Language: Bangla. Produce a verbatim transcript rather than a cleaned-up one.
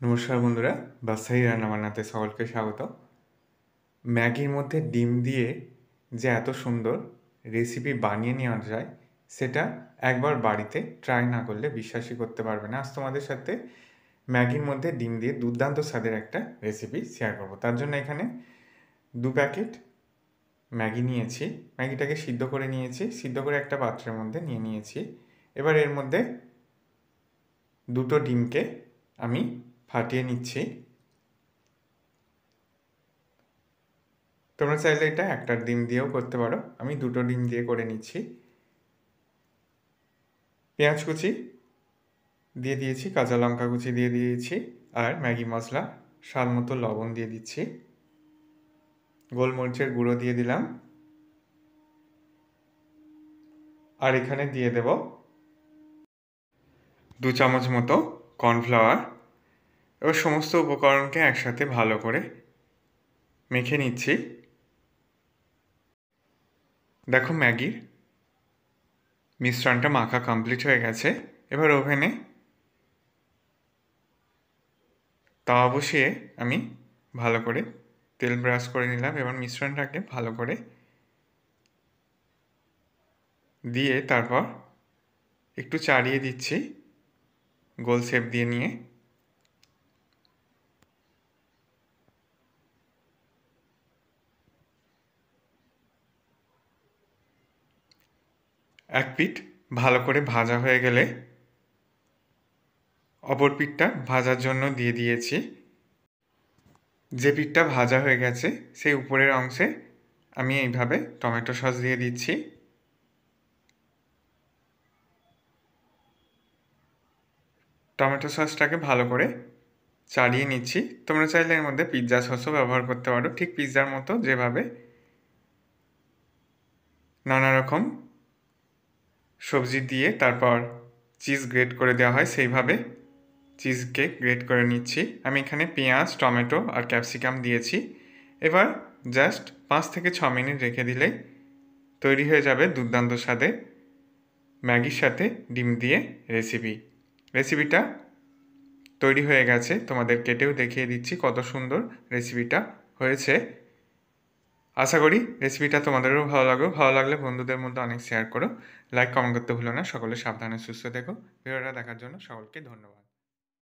নমস্কার বন্ধুরা, বাসাই রান্নাবান্নাতে সকলকে স্বাগত। ম্যাগির মধ্যে ডিম দিয়ে যে এত সুন্দর রেসিপি বানিয়ে নেওয়া যায়, সেটা একবার বাড়িতে ট্রাই না করলে বিশ্বাসই করতে পারবে না। আজ তোমাদের সাথে ম্যাগির মধ্যে ডিম দিয়ে দুর্দান্ত স্বাদের একটা রেসিপি শেয়ার করব। তার জন্য এখানে দু প্যাকেট ম্যাগি নিয়েছি। ম্যাগিটাকে সিদ্ধ করে নিয়েছি, সিদ্ধ করে একটা পাত্রের মধ্যে নিয়ে নিয়েছি। এবার এর মধ্যে দুটো ডিমকে আমি ফাটিয়ে নিচ্ছি। তোমরা চাইলে এটা একটা ডিম দিয়েও করতে পারো, আমি দুটো ডিম দিয়ে করে নিচ্ছি। পেঁয়াজ কুচি দিয়ে দিয়েছি, কাঁচা লঙ্কা কুচি দিয়ে দিয়েছি, আর ম্যাগি মশলা স্বাদ মতো লবণ দিয়ে দিচ্ছি, গোলমরিচের গুঁড়ো দিয়ে দিলাম, আর এখানে দিয়ে দেব দু চামচ মতো কর্নফ্লাওয়ার। এবার সমস্ত উপকরণকে একসাথে ভালো করে মেখে নিচ্ছি। দেখো, ম্যাগির মিশ্রণটা মাখা কমপ্লিট হয়ে গেছে। এবার ওভেনে তাওয়া বসিয়ে আমি ভালো করে তেল ব্রাশ করে নিলাম। এবার মিশ্রণটাকে ভালো করে দিয়ে তারপর একটু চাড়িয়ে দিচ্ছি গোল শেপ দিয়ে নিয়ে। এক পিঠ ভালো করে ভাজা হয়ে গেলে অপর পিঠটা ভাজার জন্য দিয়ে দিয়েছি। যে পিঠটা ভাজা হয়ে গেছে সেই উপরের অংশে আমি এইভাবে টমেটো সস দিয়ে দিচ্ছি। টমেটো সসটাকে ভালো করে চাড়িয়ে নিচ্ছি। তোমরা চাইলে এর মধ্যে পিৎজা সসও ব্যবহার করতে পারো, ঠিক পিৎজার মতো যেভাবে নানা রকম সবজি দিয়ে তারপর চিজ গ্রেট করে দেওয়া হয়, সেইভাবে চিজকে গ্রেট করে নিচ্ছি। আমি এখানে পেঁয়াজ, টমেটো আর ক্যাপসিকাম দিয়েছি। এবার জাস্ট পাঁচ থেকে ছ মিনিট রেখে দিলেই তৈরি হয়ে যাবে দুর্দান্ত স্বাদে ম্যাগির সাথে ডিম দিয়ে রেসিপি। রেসিপিটা তৈরি হয়ে গেছে, তোমাদের কেটেও দেখিয়ে দিচ্ছি কত সুন্দর রেসিপিটা হয়েছে। আশা করি রেসিপিটা তোমাদেরও ভালো লাগবে। ভালো লাগলে বন্ধুদের মধ্যে অনেক শেয়ার করো, লাইক কমেন্ট করতে ভুলো না। সকলে সাবধানে সুস্থ থেকো। ভিডিওটা দেখার জন্য সকলকে ধন্যবাদ।